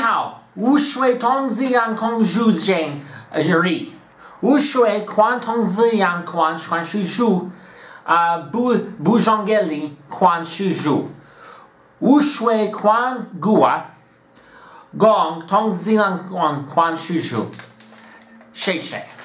好，我学同子阳空主间日，我学看同子阳看传是主不上给你看是主，我学看过讲同子阳看是主，谢谢。